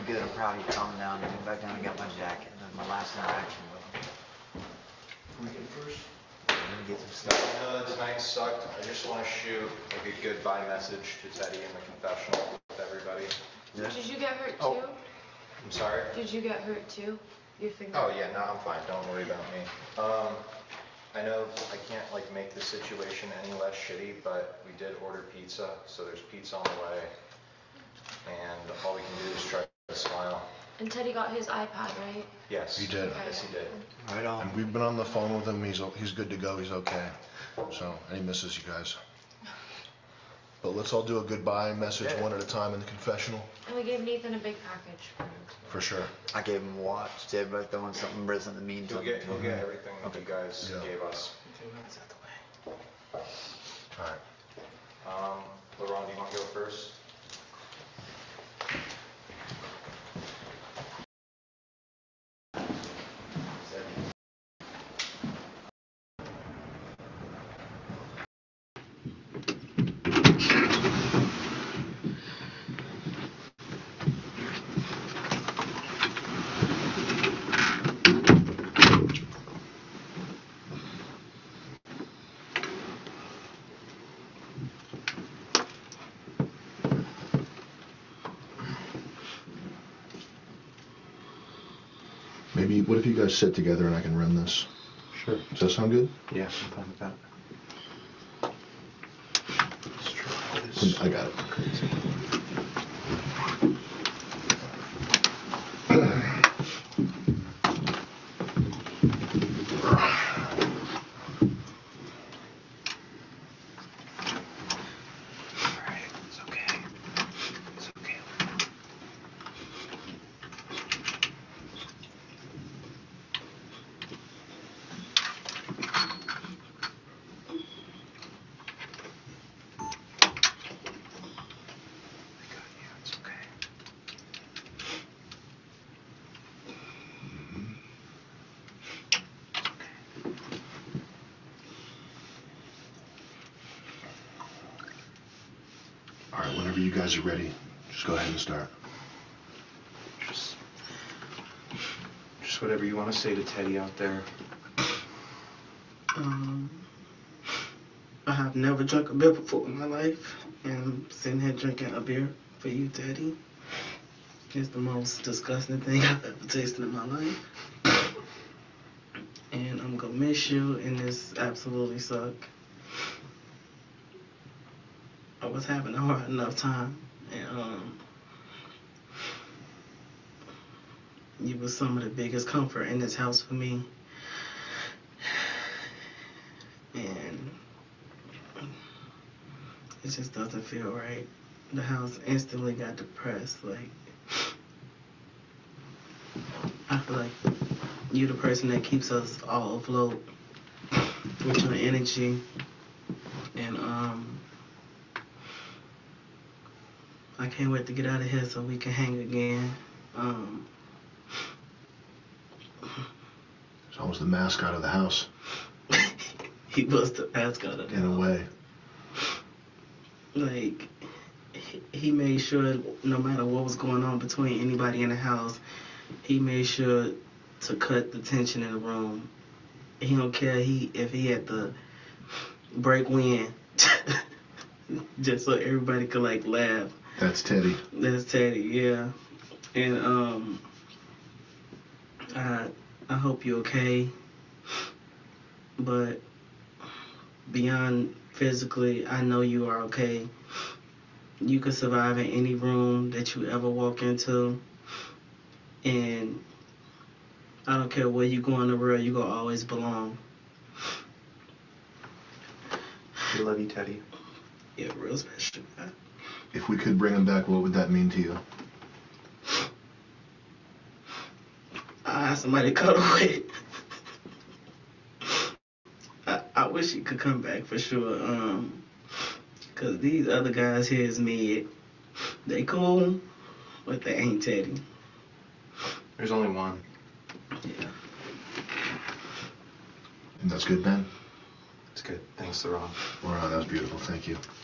good. I'm proud of you calming down. I went back down and got my jacket. That was my last interaction with him. Who we get first? I'm gonna get some stuff. I know that tonight sucked. I just want to shoot like a goodbye message to Teddy in the confessional with everybody. Yeah. Did you get hurt Oh. too? I'm sorry? Did you get hurt too? Your finger? Oh yeah, no, I'm fine. Don't worry about me. I know I can't like make the situation any less shitty, but we did order pizza, so there's pizza on the way. And all we can do is try to smile. And Teddy got his iPad, right? Yes. He did. Yes, he did. Right on. And we've been on the phone with him. He's good to go. He's okay. So, and he misses you guys. But let's all do a goodbye message Yeah. one at a time in the confessional. And we gave Nathan a big package. For sure. I gave him a watch. Did everybody throwing something in the meantime? He'll get everything that you guys Yeah. gave us. It's out the way. All right. LeRon, do you want to go first? Maybe, what if you guys sit together and I can run this? Sure. Does that sound good? Yeah, I'm fine with that. Let's try this. I got it. Alright, it's okay. It's okay. I got you, it's okay. It's okay. All right, whenever you guys are ready, just go ahead and start. Just whatever you want to say to Teddy out there. I have never drunk a beer before in my life, and I'm sitting here drinking a beer for you, Teddy. It's the most disgusting thing I've ever tasted in my life. And I'm gonna miss you, and this absolutely suck. I was having a hard enough time, and you was some of the biggest comfort in this house for me. And it just doesn't feel right. The house instantly got depressed. Like, I feel like you're the person that keeps us all afloat with your energy. And I can't wait to get out of here so we can hang again. He's almost the mascot of the house, He was the mascot of the in a house. way. Like, he made sure no matter what was going on between anybody in the house, he made sure to cut the tension in the room. He don't care if he had to break wind just so everybody could like laugh. That's Teddy. That's Teddy, yeah. And I hope you're okay. But beyond physically, I know you are okay. You could survive in any room that you ever walk into. And I don't care where you go in the world, you gonna always belong. We love you, Teddy. Yeah, real special guy. If we could bring him back, what would that mean to you? I have somebody to cuddle with. I wish he could come back for sure. Cause these other guys here is mid. They cool, but they ain't Teddy. There's only one. Yeah. And that's good, Ben? It's good. Thanks, LeRon. Wow, that was beautiful. Thank you.